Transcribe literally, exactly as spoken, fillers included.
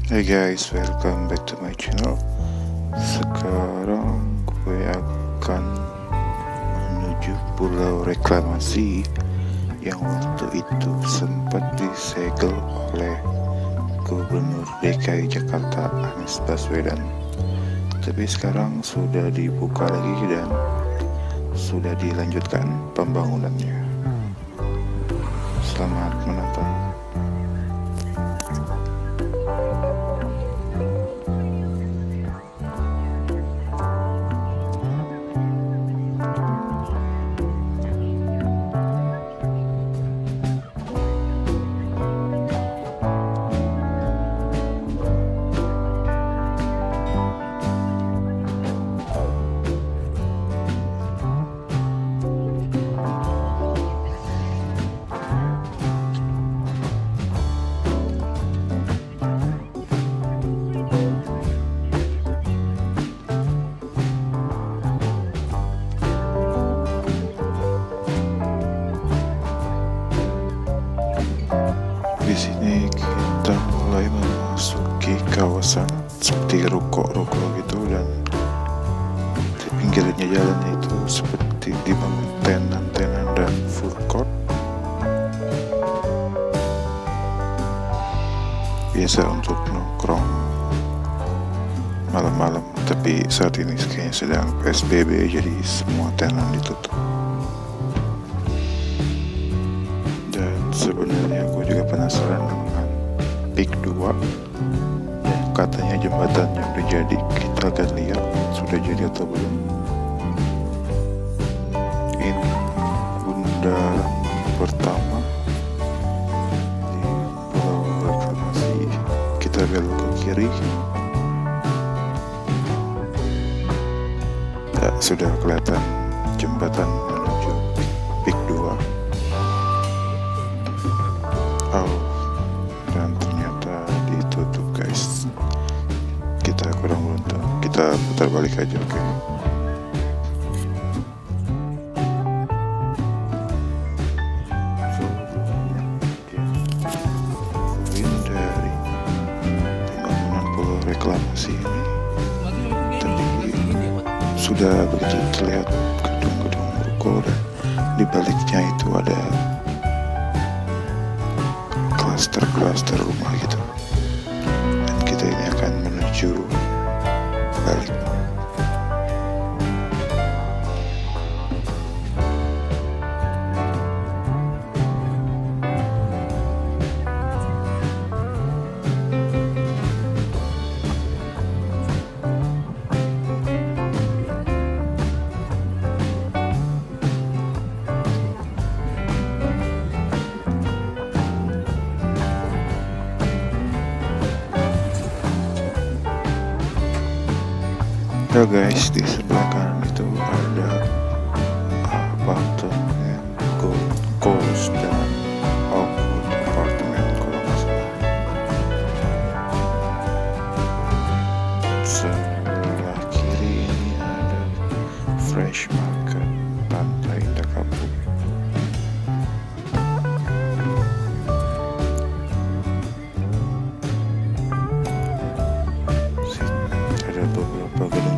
Hey guys, welcome back to my channel. Sekarang gue akan menuju pulau reklamasi yang waktu itu sempat disegel oleh Gubernur D K I Jakarta Anies Baswedan. Tapi sekarang sudah dibuka lagi dan sudah dilanjutkan pembangunannya. Selamat menonton. Di sini kita mulai memasuki kawasan seperti ruko-ruko gitu, dan di pinggirnya jalannya itu seperti dibangun tenan-tenan dan food court biasa untuk nongkrong malam-malam. Tapi saat ini kayaknya sedang P S B B, jadi semua tenan ditutup. Sebenarnya gue juga penasaran dengan Pik dua, dan katanya jembatannya udah jadi. Kita akan lihat sudah jadi atau belum. Ini bundaran pertama di pulau reklamasi. Kita belok ke kiri. Ya, sudah kelihatan jembatan menuju Pik dua. Oh, dan ternyata ditutup guys. Kita kurang beruntung. Kita putar balik aja, oke? Okay? Dari pembangunan pulau reklamasi ini, tapi sudah begitu terlihat gedung-gedung ruko, dan di baliknya itu ada klaster-klaster rumah gitu, dan kita ini akan menuju balik. Ya guys, di sebelah kanan itu ada apartemen Gold Coast dan Oakwood apartemen kalau nggak salah. Sebelah kiri ini ada Fresh Market Pantai Indah Kapuk. Sini ada beberapa gedung